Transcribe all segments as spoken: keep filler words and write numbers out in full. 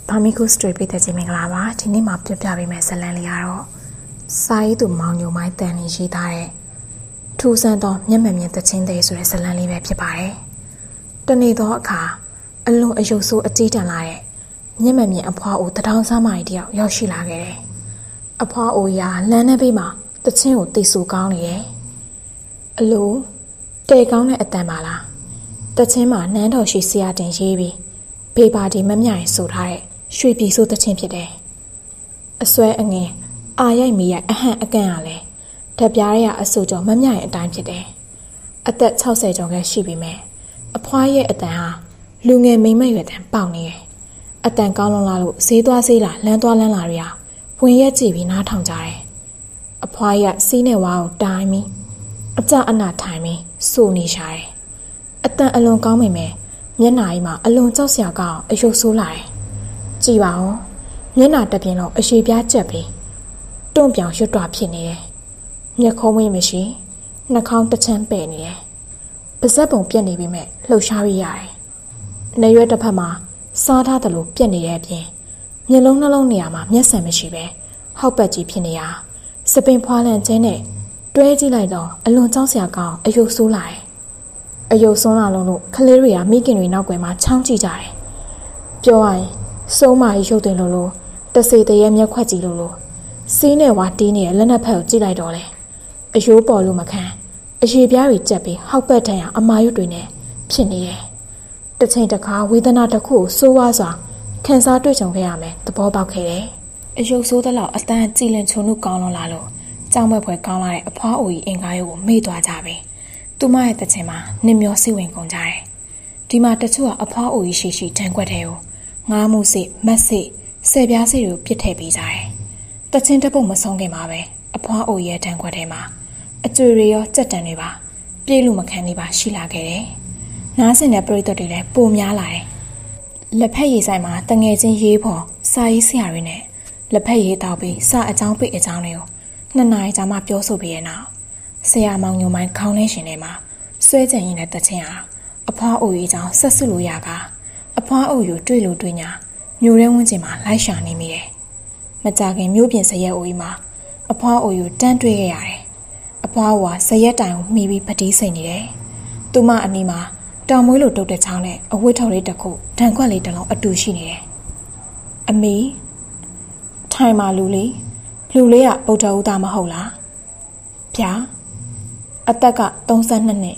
Bamiku Street ပြည်သက်ကြီးမင်္ဂလာပါဒီနေ့မှာပြပြပေးမယ့်ဇာတ်လမ်းလေးကတော့စာရေးသူမောင်ညိုမိုင်းတန်နေရေးသားတဲ့ထူးဆန်းသောမျက်မှန်မြင်သချင်းတွေဆိုတဲ့ဇာတ်လမ်းလေးပဲဖြစ်ပါတယ်တနေ့သောအခါအလွန်အယုတ်ဆိုးအကြီးတန်းလာတဲ့မျက်မှန်မြင်အဖွားအိုတထောင်စားမကြီးတယောက်ရောက်ရှိလာခဲ့တယ်အဖွားအိုရာလမ်းထဲဘေးမှာသချင်းကိုတိတ်ဆူကောင်းနေတယ်အလိုတဲကောင်းတဲ့အတန်ပါလားသချင်းမှာနန်းတော်ရှိဆရာတင်ရေးပြီးဘေးပါတီမမြရင်ဆိုထားတဲ့ရွှေပြည်ဆိုးသချင်းဖြစ်တယ်အစွဲအငင်အာရိုက်မီရိုက်အဟန့်အကန့်ရလဲဓပြားရအဆူကြောမမြရင်အတိုင်းဖြစ်တယ်အသက်၆၀ကျော်ကရှိပြီမဲ့အဖွားရဲ့အတန်ဟာလူငယ်မိမ့်မရွယ်တန်ပေါက်နေတယ်အတန်ကောင်းလွန်လာလို့ဈေးသွားဈေးလာလမ်းသွားလမ်းလာတွေကဝင်ရက်ကြည့်ပြီးနားထောင်ကြတယ်အဖွားရစီးနဲ့ဝါကိုတိုင်းပြီးအကြအနာထိုင်ပြီးစိုးနေရှာတယ်အတန်အလွန်ကောင်းမိမယ်မျက်နှာကြီးမှာအလွန်ကြောက်စရာကောင်းအယုတ်ဆိုးလာတယ်ကြည်ပါဦးမျက်နှာတစ်ပြင်လုံးအရှိပြားကျက်ပြီးတွန့်ပြောင်ရွတ်တွဖြစ်နေတယ်မျက်ခုံးမင်းမရှိနှာခေါင်းတစ်ချမ်းပဲ့နေတယ်ပါးစပ်ပုံပြက်နေပြီမဲ့လှုပ်ရှားရရတယ်နေရွက်တစ်ဖက်မှာစားထားတယ်လို့ပြက်နေတဲ့အပြင်မျက်လုံးနှလုံးနေရာမှာမျက်စံမရှိပဲဟောက်ပတ်ကြီးဖြစ်နေရစပင်ဖွာလန့်ကျင်းနဲ့တွဲကြည့်လိုက်တော့အလွန်ကြောက်စရာကောင်းအယုတ်ဆိုးလာတယ်အယုတ်ဆုံးလာလုံးလို့ကလေးတွေကမိခင်တွေနောက်ွယ်မှာချောင်းကြည့်ကြတယ်ပြောရရင်စိုးမာကြီးရုပ်တင်လို့လို့တစေတရေမျက်ခွက်ကြီးလို့လို့စီးနဲ့ဝါတီးနေတဲ့လက်နက်ဖက်ကိုကြည့်လိုက်တော့လေအယိုးပေါ်လို့မခံအရေပြားတွေကြက်ပြီးဟောက်ပတ်ထန်ရအမာရွတ်တွေနဲ့ဖြစ်နေတယ်တစ်ချိန်တစ်ခါဝေဒနာတစ်ခုကိုစိုးဝါစွာခံစားတွေ့ကြုံခဲ့ရမယ်သဘောပေါက်ခဲ့တယ်အယုတ်ဆိုးသလောက်အတန်ကြည်လင်ချုံမှုကောင်းလွန်လာလို့ကြောင်ဘက်ဖွဲကောင်းလာတဲ့အဖွားအိုကြီးအင်္ဂါရုပ်ကိုမေ့သွားကြပြီသူမရဲ့တချင်မှာနစ်မျောစိတ်ဝင်ကုန်ကြတယ်ဒီမှာတချို့ကအဖွားအိုကြီးရှိရှိတန်ခွက်ထဲကိုငားမှုစိမတ်စိဆယ်ပြားစိကိုပြစ်ထည့်ပေးကြတယ်တချင်တပုတ်မဆုံးခင်မှာပဲအဖွားအိုရဲ့တန်ခွက်ထဲမှာအကျွေတွေရောကြက်တန်တွေပါပြေးလို့မခံနေပါရှိလာခဲ့တယ်နားစင်တဲ့ပရိသတ်တွေလည်းပိုများလာတယ်လက်ဖက်ရည်ဆိုင်မှာတငယ်ချင်းရေးဖို့စာရေးဆရာတွေနဲ့လက်ဖက်ရည်တောက်ပြီးစာအကြောင်းပိတ်အကြောင်းတွေကိုနှစ်နာရီကြာမှပြောဆိုပြီးရဲ့နောက်ဆရာမောင်ညိုမိုင်းခေါင်းထဲရှင်ထဲမှာဆွဲကြံရင်တဲ့တချင်းဟာအဖွားအိုကြီးကြောင့်ဆက်စုလို့ရကအဖွားအိုကြီးတွေ့လို့တွေ့ညာမျိုးရဲဝန်းကျင်မှာလိုက်ရှာနေမိတယ်မကြခင်မျိုးပြင်စရက်အိုကြီးမှာအဖွားအိုကြီးတန်းတွေ့ခဲ့ရတယ်အဖွားအိုကစရက်တိုင်ကိုမှီပြီးပတိစိတ်နေတယ်သူမအနီးမှာတောင်မွေးလိုတုတ်တဲ့ချောင်းနဲ့အဝတ်ထော်လေးတစ်ခုဒဏ်ခွက်လေးတစ်လုံးအတူရှိနေတယ်အမေထိုင်မာလူလေးလူလေးကဗုဒ္ဓဦးသားမဟုတ်လားဗျာအသက်က၃၂နှစ်ဟင်း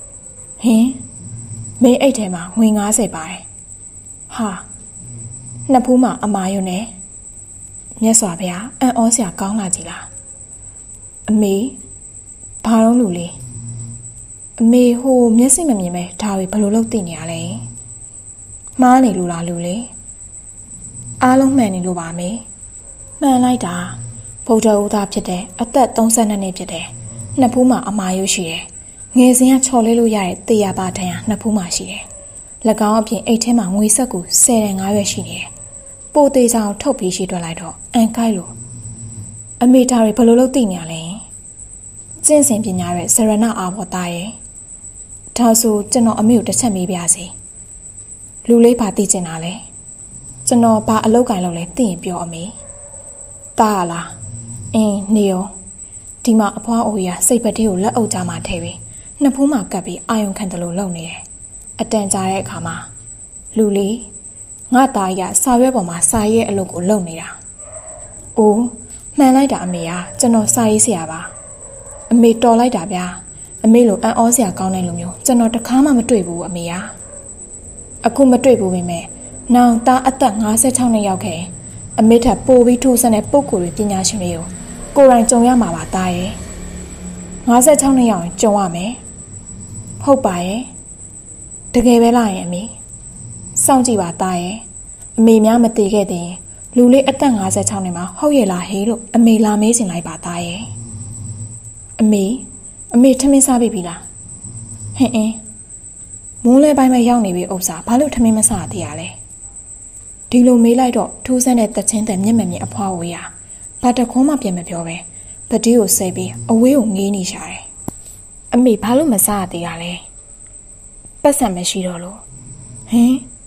မင်းအိတ်ထဲမှာငွေ၅၀ပါတယ်ဟာနှစ်ဖူးမှာအမာယုံနဲ့မြတ်စွာဘုရားအံ့ဩစရာကောင်းလာကြည်လားအမေဘာလို့လူလေးအမေဟိုမျက်စိမမြင်ပဲဒါတွေဘယ်လိုလုပ်သိနေရလဲမှားနေလို့လားလူလေးအားလုံးမှန်နေလို့ပါမေမှန်လိုက်တာဗုဒ္ဓဦးသားဖြစ်တဲ့အသက်၃၂နှစ်ဖြစ်တယ်နှစ်ဖူးမှာအမာယုရှိတယ်ငယ်စဉ်ကချော်လေးလို့ရတဲ့တေရပါထံရနှစ်ဖူးမှာရှိတယ်၎င်းအပြင်အိတ်ထဲမှာငွေဆက်ကူ၁၀တန်၅ရွက်ရှိနေတယ်ပိုသေးချောင်းထုတ်ပြီးရှိတွက်လိုက်တော့အန်ကိုက်လို့အမေဒါတွေဘယ်လိုလုပ်သိနေရလဲကျင့်စဉ်ပညာရဲ့စရဏအာဘောသားရဲ့ဒါဆိုကျွန်တော်အမေကိုတစ်ချက်မေးပြစီလူလေးဘာသိကျင်တာလဲကျွန်တော်ဘာအလုပ်ကင်လုပ်လဲသိရင်ပြောအမေတားလားအင်းနေရောဒီမှာအဖွားအိုကြီးကစိတ်ပတိကိုလက်အုပ်ကြားမှာထည့်ပြီးနှစ်ဖူးမှာကပ်ပြီးအာယုံခံတယ်လို့လုပ်နေတယ်အတန်ကြာတဲ့အခါမှာလူလေးငါသားကြီးကစာရွက်ပေါ်မှာစာရေးအလုပ်ကိုလုပ်နေတာ။အိုးမှန်လိုက်တာအမေကကျွန်တော်စာရေးဆရာပါ။အမေတော်လိုက်တာဗျာ။အမေလိုအံ့ဩစရာကောင်းတဲ့လူမျိုးကျွန်တော်တခါမှမတွေ့ဘူးအမေက။အခုမတွေ့ဘူးပဲမဲ့။နောင်သားအသက်၅၆နှစ်ရောက်ခဲ့အမေထပ်ပိုပြီးထိုးဆန်းတဲ့ပုံကိုယ်တွေပညာရှင်တွေကိုကိုယ်တိုင်ကြုံရမှာပါသားရဲ့။၅၆နှစ်ရောက်ရင်ကြုံရမယ်။ဟုတ်ပါရဲ့။တကယ်ပဲလားရင်အမေစောင့်ကြည့်ပါသားရဲ့အမေများမတည်ခဲ့တဲ့လူလေးအသက်၅၆နှစ်မှာဟုတ်ရဲ့လားဟေးလို့အမေလာမေးစင်လိုက်ပါသားရဲ့အမေအမေထမင်းစားပြီလားဟင်အင်းမိုးလဲပိုင်းမှာရောက်နေပြီဥစ္စာဘာလို့ထမင်းမစားသေးရလဲဒီလိုမေးလိုက်တော့ထိုးစမ်းတဲ့တချင်းတဲ့မျက်မှန်မြင်အဖွားဝေးရဘာတခွန်းမှပြန်မပြောပဲပတိကိုဆဲပြီးအဝေးကိုငေးနေရှာတယ်အမေဘာလို့မစားသေးရလဲပတ်စံမရှိတော့လို့ဟင်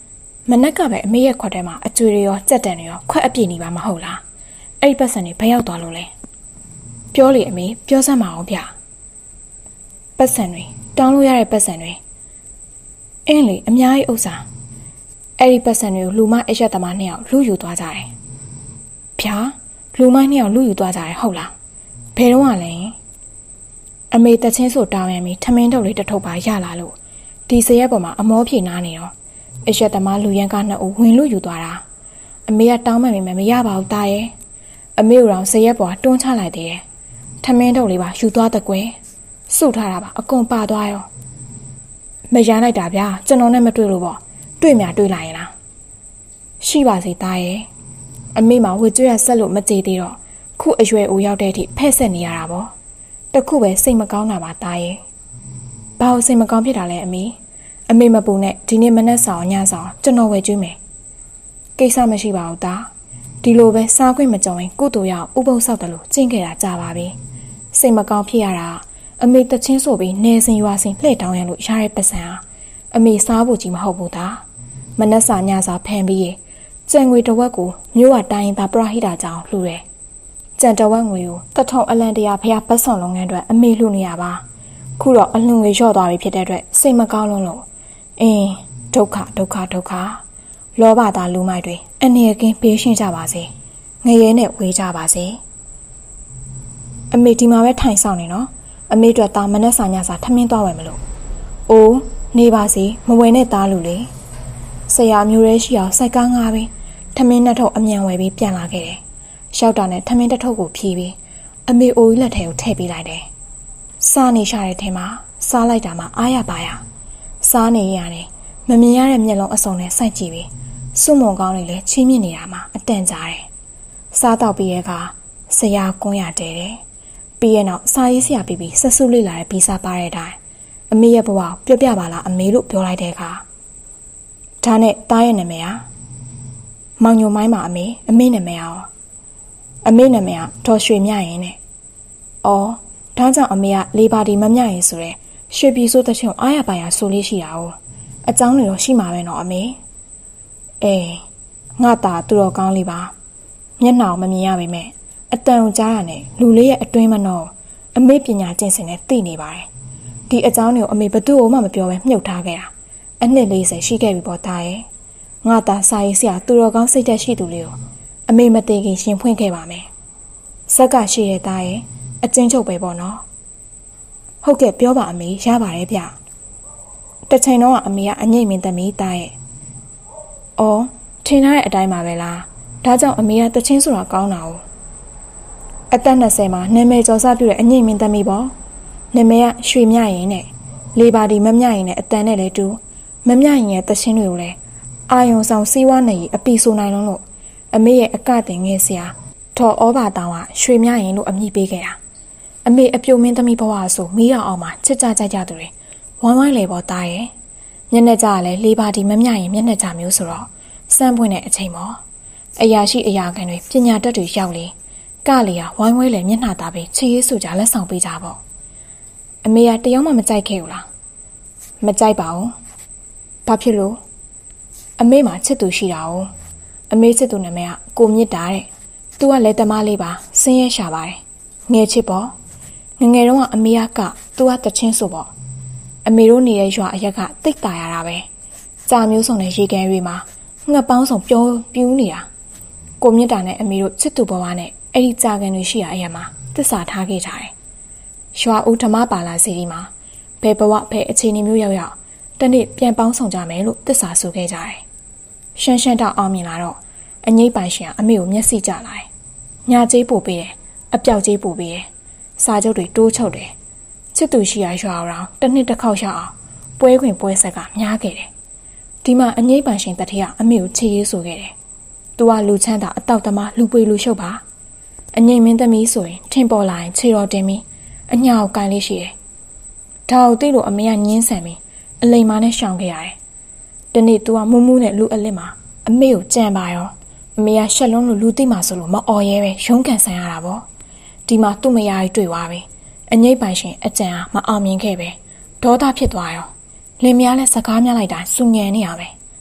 မနက်ကပဲအမေရဲ့ခွက်ထဲမှာအကျွေတွေရောကြက်တန်တွေရောခွက်အပြည့်နေပါမဟုတ်လားအဲ့ဒီပတ်စံတွေဘယ်ရောက်သွားလို့လဲပြောလေအမေပြောစမ်းပါအောင်ဗျပတ်စံတွေတောင်းလို့ရတဲ့ပတ်စံတွေအင်းလေအများကြီးဥစ္စာအဲ့ဒီပတ်စံတွေကိုလူမအရက်သမားနှစ်ယောက်လူယူသွားကြတယ်ဗျာလူမနှစ်ယောက်လူယူသွားကြတယ်ဟုတ်လားဘယ်တော့မှလဲအမေတချင်းဆိုတောင်းရမီထမင်းတုပ်လေးတစ်ထုပ်ပါရလာလို့ဒီစရက်ပေါ်မှာအမောပြေနားနေတော့အရက်သမားလူရန်ကနှစ်ဦးဝင်လူယူသွားတာအမေကတောင်းမှမိမယ်မရပါဘူးတာရဲ့အမေတို့စရက်ပေါ်တွန်းချလိုက်သေးတယ်ထမင်းတုပ်လေးပါယူသွားတဲ့ကွယ်စုထားတာပါအကုန်ပါသွားရောမရမ်းလိုက်တာဗျာကျွန်တော်နဲ့မတွေ့လို့ပေါ့တွေ့မြတွေ့လာရင်လားရှိပါစေတာရဲ့အမေမှာဝေကျွေးရဆက်လို့မကြေသေးတော့ခုအရွယ်အိုရောက်တဲ့အထိဖက်ဆက်နေရတာပေါ့တခုပဲစိတ်မကောင်းတာပါတာရဲ့ဘာလို့စိတ်မကောင်းဖြစ်တာလဲအမေအမေမပူနဲ့ဒီနေ့မနက်ဆောင်ညဆောင်ကျွန်တော်ဝယ်ကျွေးမယ်ကိစ္စမရှိပါဘူးတာဒီလိုပဲစားခွင့်မကြုံရင်ကုတူရောက်ဥပုပ်ဆောက်တယ်လို့ကျင့်ခဲ့တာကြပါပြီစိတ်မကောင်းဖြစ်ရတာအမေတချင်းဆိုပြီးနေစင်ရွာစင်လှည့်တောင်းရလို့ရတဲ့ပတ်စံဟာအမေစားဖို့ကြီးမဟုတ်ဘူးတာမနက်စာညစာဖန်ပြီးရင်ကြံငွေတဝက်ကိုမြို့ကတိုင်းသားပရဟိတာကြောင့်လှူတယ်ကြံတဝက်ငွေကိုတထုံအလန်တရာဖះပတ်ဆောင်လုပ်ငန်းအတွက်အမေလှူနေရပါခုတော့အလှငွေလျော့သွားပြီဖြစ်တဲ့အတွက်စိတ်မကောင်းလုံးလို့အင်းဒုက္ခဒုက္ခဒုက္ခလောဘသားလူမိုက်တွေအနေကင်းပေးရှင်းကြပါစေငရဲနဲ့ဝေးကြပါစေအမေဒီမှာပဲထိုင်ဆောင်နေနော်အမေတို့တာမနဲ့စာညစာထမင်းသွားဝယ်မလို့အိုးနေပါစေမဝယ်နဲ့သားလူလေဆရာမျိုးရဲရှိအောင်စိုက်ကားငါပြီးထမင်းနှစ်ထုပ်အမြန်ဝယ်ပြီးပြန်လာခဲ့တယ်ရှောက်တာနဲ့ထမင်းတစ်ထုပ်ကိုဖြီးပြီးအမေအိုကြီးလက်ထဲကိုထည့်ပေးလိုက်တယ်စားနေရှာတဲ့ထဲမှာစားလိုက်တာမှအားရပါရစားနေရတယ်မမြင်ရတဲ့မျက်လုံးအစုံနဲ့စိုက်ကြည့်ပြီးစွမုံကောင်းလေးလည်းချင်းမြင့်နေတာမှအတန်ကြားတယ်စားတော့ပြီးရဲ့ကဆရာကွန်းရတဲတယ်ပြီးရဲ့နောက်စာရေးဆရာပြီးပြီးဆက်စုလေးလာတဲ့ဘီစာပါတဲ့အတိုင်းအမေရဲ့ဘဝပြောပြပါလားအမေလို့ပြောလိုက်တဲ့အခါဒါနဲ့တားရဲ့နာမည်ဟာမောင်ညိုမိုင်းပါအမေအမေနာမည်ဟာအမေနာမည်ကဒေါ်ရွှေမြရင်နဲ့အော်ဒါကြောင့်အမေကလေးပါတီမမြရင်ဆိုရဲရွှေပြည်စိုးတဲ့ချင်းအားရပါရဆိုလေးရှိတာ哦အကြောင်းတွေတော့ရှိမှာပဲနော်အမေအေးငါတာသူတော်ကောင်းလေးပါမျက်နှာမမြင်ရပါမယ်အတန်ကိုကြားရနဲ့လူလေးရဲ့အတွင်းမနှောအမေပညာကျင့်စဉ်နဲ့သိနေပါတယ်ဒီအကြောင်းတွေကိုအမေဘသူ့ကိုမှမပြောဘဲမြုပ်ထားခဲ့တာအနှစ်လေးဆယ်ရှိခဲ့ပြီပေါ့တာရဲ့ငါတာစာရေးဆရာသူတော်ကောင်းစိတ်သက်ရှိသူလေးကိုအမေမသေးခင်ရှင်ဖွင့်ခဲ့ပါမယ်ဇက်ကရှိတဲ့တာရဲ့အကျဉ်းချုပ်ပဲပေါ့နော်ဟုတ်ကဲ့ပြောပါအမေရပါတယ်ဗျတစ်ချိန်တော့အမေကအငိမ့်မင်းသမီးတာရဲ့အော်ထင်ထားတဲ့အတိုင်းပါပဲလားဒါကြောင့်အမေကတချင်းဆိုတာကောင်းတာ哦အသက်နှစ်ဆယ်မှာနာမည်ကျော်စပြုတဲ့အငိမ့်မင်းသမီးပေါ့နာမည်ကရွှေမြရင်နဲ့လေးပါတီမမြရင်နဲ့အတန်နဲ့လည်းတူမမြရင်ရဲ့တချင်းတွေကိုလည်းအာယုံဆောင်စီးဝါးနေအပီဆိုနိုင်လုံးလို့အမေရဲ့အကတင်ငယ်ဆရာထော်ဩဘာတောင်ကရွှေမြရင်လို့အမည်ပေးခဲ့တာအမေအပြုံမင်းသမီးဘဝဆိုမီးရောင်အောင်မှာချစ်ကြကြကြသူတွေဝိုင်းဝိုင်းလေပေါ်သားရဲ့မျက်နှာကြကလည်းလေးပါတီမမြရင်မျက်နှာကြမျိုးဆိုတော့စမ်းပွင့်တဲ့အချိန်ပေါ့အရာရှိအရာခံတွေပညာတတ်တွေရောက်လေကလေကဝိုင်းဝဲလေမျက်နှာသားပြီးချီရေးဆိုကြလက်ဆောင်ပေးကြပေါ့အမေကတယောက်မှမကြိုက်ခဲ့ဘူးလားမကြိုက်ပါဘူးဘာဖြစ်လို့အမေမှာချစ်သူရှိတာ哦အမေချစ်သူနာမည်ကကိုမြင့်တာတဲ့သူကလည်းတမလေးပါစင်းရဲရှာပါတယ်ငယ်ချစ်ပေါ့ငငယ်တုန်းကအမေကသူကတချင်းဆိုပေါ့အမေတို့နေတဲ့ရွာအရက်ကတိတ်တာရတာပဲကြာမျိုးစုံတဲ့ရေကန်တွေမှာငှက်ပေါင်းစုံပြောပြူးနေတာကိုမြင့်တာနဲ့အမေတို့ချစ်သူဘဝနဲ့အဲ့ဒီကြာကန်တွေရှိရအရက်မှာတစ္ဆာထားခဲ့ကြတယ်ရွာဦးဓမ္မပါလာစီဒီမှာဘယ်ဘဝဘယ်အခြေအနေမျိုးရောက်ရောက်တနေ့ပြန်ပေါင်းဆောင်ကြမယ်လို့တစ္ဆာဆိုခဲ့ကြတယ်ရှမ်းရှမ်းတောက်အောင်မြင်လာတော့အငိမ့်ပိုင်ရှင်ကအမေကိုမျက်စိကျလာတယ်ညာကျေးပို့ပေးတယ်အပြောက်ကျေးပို့ပေးတယ်စာချုပ်တွေတိုးချုပ်တယ်ချစ်သူရှိရာရွာအောင်တစ်နှစ်တစ်ခေါက်ရောက်အောင်ပွဲခွင်ပွဲဆက်ကများခဲ့တယ်ဒီမှာအငိမ့်ပိုင်ရှင်တတိယအမေကိုချေရေးဆိုခဲ့တယ်သူကလူချမ်းသာအတောက်သမားလူပွေလူရှုပ်ပါအငိမ့်မင်းသမီးဆိုရင်ထင်ပေါ်လာရင်ခြေတော်တင်ပြီးအညာကိုကိုင်းလေးရှိတယ်ဒါကိုသိလို့အမေကညင်းဆန်ပြီးအလိမ်မာနဲ့ရှောင်ခဲ့ရတယ်တနေ့သူကမူးမူးနဲ့လူအလစ်မှာအမေကိုကြံပါရောအမေကရှက်လုံးလို့လူသိမှဆိုလို့မအော်ရဲပဲရုန်းကန်ဆန်ရတာပေါ့ဒီမှာသူ့မယားကြီးတွေ့သွားပြီအငိမ့်ပိုင်ရှင်အကြံဟာမအောင်မြင်ခဲ့ပဲဒေါသဖြစ်သွားရောလင်မယားလည်းစကားများလိုက်တာစူညံနေရပဲ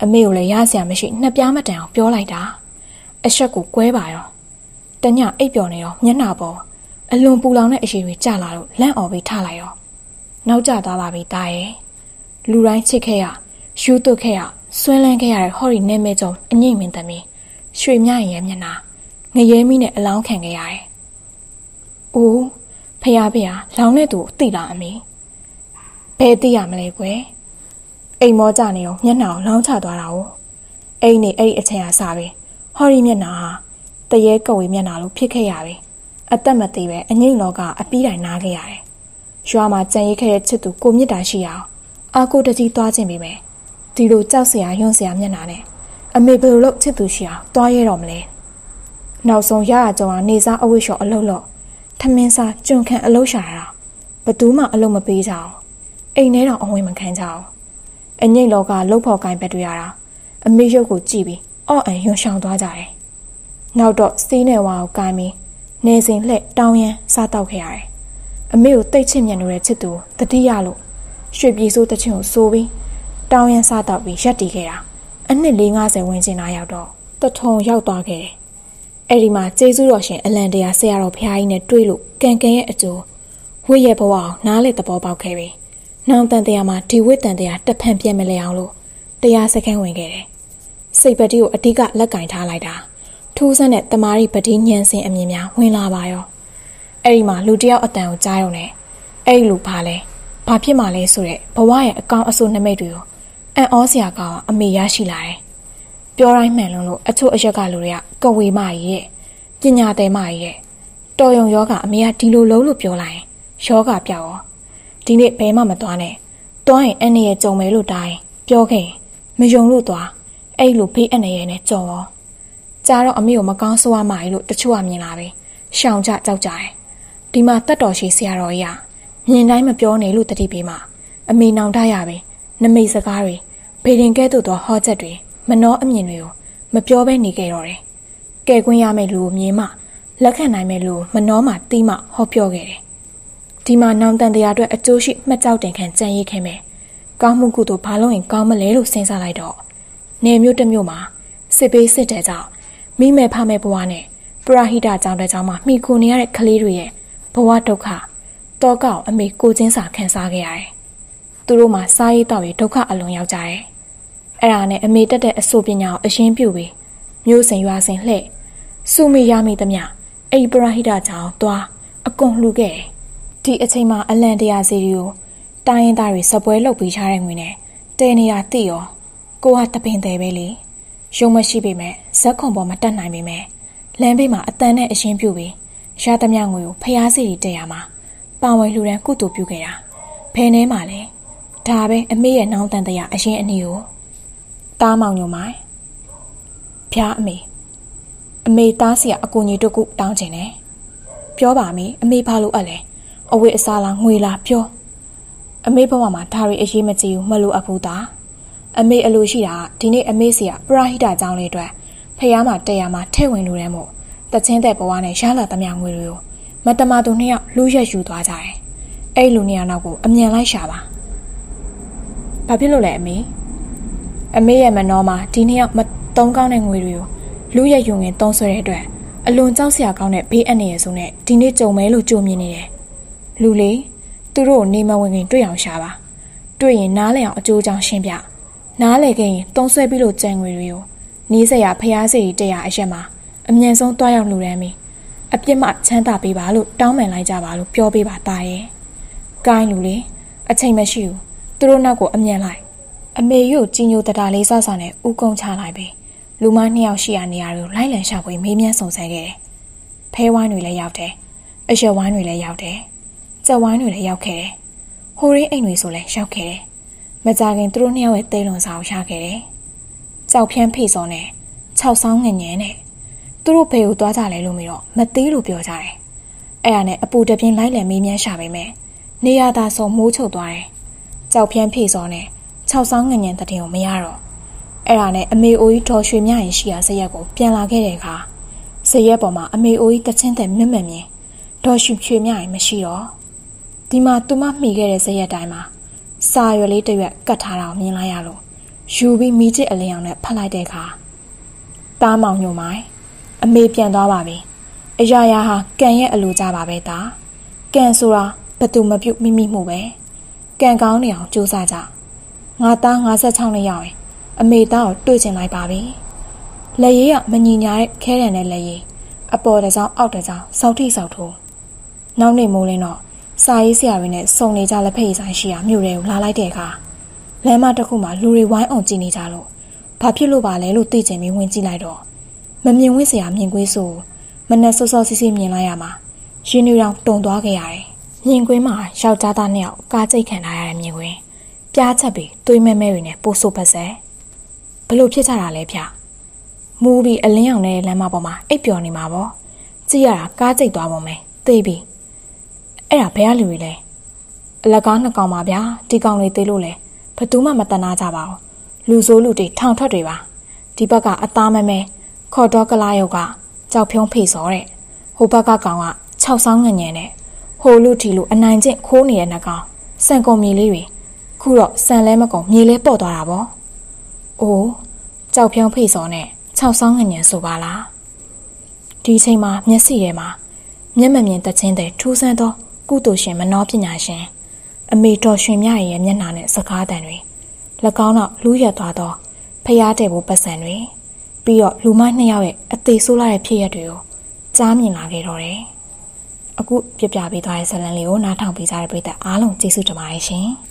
အမေကိုလည်းရစရာမရှိနှစ်ပြားမတန်အောင်ပြောလိုက်တာအဆက်ကိုကွဲပါရောတညအိပ်ပျော်နေတော့မျက်နှာပေါ်အလွန်ပူလောင်တဲ့အရှိတွေကျလာတော့လန့်အော်ပြီးထားလိုက်ရောနောက်ကျသွားပါပြီတာရဲ့လူတိုင်းချစ်ခဲ့ရယူသွတ်ခဲ့ရဆွဲလန်းခဲ့ရတဲ့ဟော်ရီနေမဲကြုံအငိမ့်မင်းသမီးရွှေမြရဲ့မျက်နှာငရဲမီးနဲ့အလောင်းခံခဲ့ရတယ်။အိုးဖယားဖယားလောင်းတဲ့သူကိုသိလားအမေ။ဘယ်သိရမလဲကွယ်။အိမ်မောကြနေတော့မျက်နှာကိုလောင်းချသွားတာ哦။အိမ်နေအဲ့ဒီအချိန်အားစားပဲဟော်ရီမျက်နှာဟာတရေကုတ်ဝေးမျက်နှာလိုဖြစ်ခဲ့ရပြီ။အသက်မသေးပဲအငိမ့်လောကအပီးတိုင်နားခဲ့ရတယ်။ရွာမှာကြံရိတ်ခဲ့တဲ့ချစ်သူကိုမြစ်တာရှိအောင်အာကိုတကြီးသွားခြင်းပဲမယ်။ဒီလိုကြောက်စရာယွန်းစရာမျက်နှာနဲ့အမေဘယ်လိုလုပ်ချစ်သူရှိအောင်သွားရဲတော့မလဲနောက်ဆုံးရရကြုံအောင်နေစားအဝိရှော်အလုတ်လို့ထမင်းစားကျွန်းခန့်အလုတ်ရှာတာဘသူမှအလုတ်မပေးကြအောင်အိမ်ထဲတော့အဝင်မခံကြအောင်အငိမ့်လောကလှုပ်ဖော်ကိုင်းဘက်တွေရတာအမေရုပ်ကိုကြည့်ပြီးအော့အန်ယွန်ရှောင်သွားကြတယ်နောက်တော့စီးနေဝါကိုကိုင်းပြီးနေစဉ်လှက်တောင်းရန်စားတောက်ခဲ့ရတယ်အမေကိုတိတ်ချစ်မြတ်နေတဲ့ချစ်သူတတိယလို့ရွှေပြည်စိုးတချင်းကိုစိုးပြီးတောင်းရန်စားတောက်ပြီးရက်တီခဲ့တာအနှစ်၄၅၀ဝန်းကျင်လာရောက်တော့တထုံရောက်သွားခဲ့တယ်။အဲ့ဒီမှာကျေးဇူးတော်ရှင်အလန်တရာဆရာတော်ဖျားကြီးနဲ့တွေ့လို့ကန်ကန်ရဲ့အကျိုးဝိရဲ့ဘဝအောင်နားလေသဘောပေါက်ခဲ့ပြီ။နောင်တန်တရားမှာဒီဝိတန်တရားတဖန်ပြက်မလဲအောင်လို့တရားစခန်းဝင်ခဲ့တယ်။စိတ်ပတိကိုအဓိကလက်ကင်ထားလိုက်တာထူးဆန်းတဲ့တမာရီပတိညံစင်အမြင်များဝင်လာပါရော။အဲ့ဒီမှာလူတယောက်အတန်ကိုကြားရုံနဲ့အဲ့ဒီလူဘာလဲဘာဖြစ်မှလဲဆိုတဲ့ဘဝရဲ့အကောင်အဆိုးနှမိတ်တွေကိုအန်ဩစရာကောင်အမေရရှိလာတယ်။ပြောတိုင်းမှန်လုံးလို့အချို့အရက်ကလူတွေကကဝေမကြီးရဲ့ပညာသည်မကြီးရဲ့တော်ယုံယောဂအမေကဒီလိုလုံးလို့ပြောလိုက်ရင်ယောဂပြောက်ရောဒီနေ့ဘဲမှမသွားနဲ့။သွားရင်အန်ရဲ့ကြုံမယ်လို့တိုင်းပြောခဲ့ရင်မယုံလို့သွားအဲ့လိုဖေးအန်ရဲ့နဲ့ကြုံရောကြားတော့အမေကိုမကောင်းဆိုးရမှကြီးလို့တချို့ကမြင်လာပြီ။ရှောင်ကြကြောက်ကြတယ်။ဒီမှာတတ်တော်ရှိဆရာတော်ကြီးကမြင်တိုင်းမပြောနဲ့လို့တတိပေးမှအမေနောင်တရပြီနမိတ်စကားတွေဘေရင်ကဲ့သို့သောဟောချက်တွေမနှောအမြင်တွေကိုမပြောဘဲနေခဲ့တော့တယ်။ကဲကွင်းရမယ့်လူကိုမြင်မှလက်ခံနိုင်မယ့်လူကိုမနှောမှတီးမှဟောပြောခဲ့တယ်။ဒီမှာနောင်တန်တရားအတွက်အကျိုးရှိမှတ်ကြောက်တင်ခံကြံရည်ခဲ့မယ်။ကောင်းမှုကုသိုလ်ဘာလို့ရင်ကောင်းမလဲလို့စဉ်းစားလိုက်တော့နေမျိုးတစ်မျိုးမှာစစ်ပေးစစ်တဲ့ကြောင့်မိမဲ့ဖမဲ့ဘဝနဲ့ပရဟိတကြောင့်တဲ့ကြောင့်မှမိခိုနေရတဲ့ကလေးတွေရဲ့ဘဝဒုက္ခတောကောက်အမေကိုချင်းစာခံစားခဲ့ရတယ်။သူတို့မှာစားရေးတော့ပြီးဒုက္ခအလွန်ရောက်ကြတယ်။အဲ့ဒါနဲ့အမေတက်တဲ့အဆိုပညာကိုအရင်ပြုပြီးမျိုးစင်ရွာစင်လှဲ့စုမိရမိသမျှအဲ့ပရဟိတကြောင့်သွားအကုန်လှူခဲ့တယ်။ဒီအချိန်မှာအလန်တရာစီတွေကိုတိုင်းရင်သားတွေစပွဲလုပ်ပြီးချတဲ့ငွေနဲ့တဲနေတာတိရောကိုကတပင်သေးပဲလေရုံမရှိပေမဲ့ဇက်ခွန်ပေါ်မတက်နိုင်ပေမဲ့လမ်းဘေးမှာအတန်းနဲ့အရင်ပြုပြီးရသမျှငွေကိုဖျားစီတွေတက်ရမှာပါဝင်လှူဒန်းကုသိုလ်ပြုခဲ့တာဘယ်နဲ့မှလဲဒါပဲအမေရဲ့နောင်တန်တရားအရင်အနည်းကိုတားမောင်ညိုမိုင်းဖျားအမေအမေတားစီကအကူကြီးတို့ကုတောင်းချင်တယ်ပြောပါမေအမေဘာလို့အပ်လဲအဝိအစားလားငွေလားပြောအမေဘဝမှာဒါတွေအရေးမကြီးဘူးမလို့အဖို့သားအမေအလိုရှိတာဒီနေ့အမေစီကပရဟိတကြောင်းလေးအတွက်ဖះမှာတရားမှာထဲ့ဝင်လို့တဲ့မို့တချင်းတဲ့ဘဝနဲ့ရလာသမျှငွေတွေကိုမတမသူနှစ်ယောက်လူရက်ယူသွားကြတယ်အဲ့လူနှစ်ယောက်နောက်ကိုအမြန်လိုက်ရှာပါဘာဖြစ်လို့လဲအမေအမေရဲ့မနှောမှာဒီနှစ်ယောက်မတုံးကောင်းတဲ့ငွေတွေကိုလူရက်ယူငင်တုံးဆွဲတဲ့အတွက်အလွန်ကြောက်စရာကောင်းတဲ့ဘေးအန္တရာယ်ဆိုနဲ့ဒီနေ့ကြုံမဲလို့ကြိုမြင်နေတယ်လူလေးသူတို့နေမဝင်ခင်တွေ့အောင်ရှာပါတွေ့ရင်နားလည်အောင်အကျိုးကြောင့်ရှင်းပြနားလည်ခဲ့ရင်တုံးဆွဲပြီးလို့ကြံငွေတွေကိုနီးစရာဖျားစီတရားအရက်မှာအမြန်ဆုံးတွားရောက်လူရမ်းပြီးအပြစ်မှချမ်းသာပေးပါလို့တောင်းပန်လိုက်ကြပါလို့ပြောပေးပါသားရဲ့။ကိုင်းလူလေးအချိန်မရှိဘူးသူတို့နောက်ကိုအမြန်လိုက်အမေရုပ်ကြီးညိုတတာလေးဆဆနဲ့ဥကုံချလိုက်ပြီလူမနှစ်ယောက်ရှိရနေရတွေကိုလိုက်လံရှာဖွေမေးမြန်းစုံစမ်းခဲ့တယ်။ဖဲဝိုင်းတွေလည်းရောက်တယ်အရက်ဝိုင်းတွေလည်းရောက်တယ်ကြက်ဝိုင်းတွေလည်းရောက်ခဲ့တယ်ဟိုရင်းအိမ်တွေဆိုလည်းရောက်ခဲ့တယ်မကြခင်သူတို့နှစ်ယောက်ရဲ့တဲလွန်စာကိုရခဲ့တယ်ကြောက်ဖြန်းဖိစောနဲ့ခြောက်ဆောင်းငငယ်နဲ့သူတို့ဘယ်ကိုသွားကြလဲလို့မတော့မသေးလို့ပြောကြတယ်အဲ့ဒါနဲ့အပူတပြင်းလိုက်လံမေးမြန်းရှာပေမဲ့နေရတာဆိုမိုးချုပ်သွားတယ်ကြောက်ဖြန်းဖိစောနဲ့ခြောက်ဆောင်းငငယ်တတင်ကိုမရတော့အဲ့ဒါနဲ့အမေအိုကြီးဒေါ်ရွှေမြရင်ရှိရာဇရက်ကိုပြန်လာခဲ့တဲ့အခါဇရက်ပေါ်မှာအမေအိုကြီးတချင်းတဲ့မြင့်မြင့်မြင်ဒေါ်ရွှေရွှေမြရင်မရှိတော့ဒီမှာသူမမှီခဲ့တဲ့ဇရက်တိုင်းမှာစာရွက်လေးတစ်ရွက်ကတ်ထားတာကိုမြင်လိုက်ရလို့ယူပြီးမိချစ်အလင်းအောင်နဲ့ဖတ်လိုက်တဲ့အခါတားမောင်ညိုမိုင်းအမေပြန်သွားပါပြီအရာရာဟာကံရဲ့အလိုကြပါပဲသားကံဆိုတာဘသူမပြုတ်မိမိမှုပဲကံကောင်းနေအောင်ကြိုးစားကြငါသား၅၆နှစ်ရောက်ရင်အမေသားကိုတွေ့ချင်လိုက်ပါပြီလက်ရည်ကမညီညာတဲ့ခဲရံတဲ့လက်ရည်အပေါ်တစ်စောင်းအောက်တစ်စောင်းစောက်ထိစောက်ထိုးနောက်နေ့မိုးလင်းတော့စာရေးဆရာတွေနဲ့စုံနေကြလက်ဖက်ရည်ဆိုင်ရှိရာမြို့တွေကိုလာလိုက်တဲ့အခါလမ်းမတစ်ခုမှာလူတွေဝိုင်းအောင်ကြည့်နေကြလို့ဘာဖြစ်လို့ပါလဲလို့သိချင်ပြီးဝင်ကြည့်လိုက်တော့မမြင်ဝင့်စရာမြင်ကွေးဆိုမနဲ့စောစောစီးစီးမြင်လိုက်ရမှာရင်းနှီးတောင်တုံသွားခဲ့ရတယ်မြင်ကွင်းမှာယောက်ျားသားနှစ်ယောက်ကားကြိတ်ခံထားရတဲ့မြင်ကွင်းပြားချက်ပြီးသွေးမဲမဲတွေနဲ့ပိုးဆိုးပတ်ဆက်ဘလို့ဖြစ်ကြတာလဲဗျမူပြီးအလင်းရောင်တဲ့လမ်းမပေါ်မှာအိပ်ပျော်နေမှာပေါ့ကြည့်ရတာကားကြိတ်သွားပုံပဲသိပြီအဲ့ဒါဘယ်ကလူတွေလဲအလကားနှစ်ကောင်ပါဗျာဒီကောင်တွေသေးလို့လဲဘသူမှမတနာကြပါဘူးလူဆိုးလူတွေထောင်ထွက်တွေပါဒီဘက်ကအသားမဲမဲခေါ်တော့ကလာရုပ်ကကြောက်ဖြုံးဖေစောတဲ့ဟိုဘက်ကကောင်ကခြောက်ဆောင်းငငယ်နဲ့ဟိုလူထီလူအနိုင်ကျင့်ခိုးနေတဲ့နှကောင်စံကုန်မြေလေးတွေခုတော့စံလဲမကုန်မြေလဲပေါ့သွားတာပေါ့အိုးကြောက်ဖြုံးဖေစောနဲ့ခြောက်ဆောင်းငငယ်ဆိုပါလားဒီချိန်မှာမျက်စိထဲမှာမျက်မမြင်သက်ချင်းတဲ့ထူးဆန်းသောကုသိုလ်ရှင်မနောပညာရှင်အမေတော်ရွှင်မြရဲ့မျက်နှာနဲ့စကားတန်တွေ၎င်းတော့လူရက်သွားသောဖျားတဲ့ဘိုးပတ်စံတွေပြီးတော့လူမိုက်နှစ်ယောက်ရဲ့အသေးဆိုးလာတဲ့ဖြစ်ရပ်တွေကိုကြားမြင်လာခဲ့တော့တယ်အခုပြပြပေးသွားတဲ့ဇာတ်လမ်းလေးကိုနားထောင်ပေးကြတဲ့ပရိသတ်အားလုံးကျေးဇူးတင်ပါတယ်ရှင်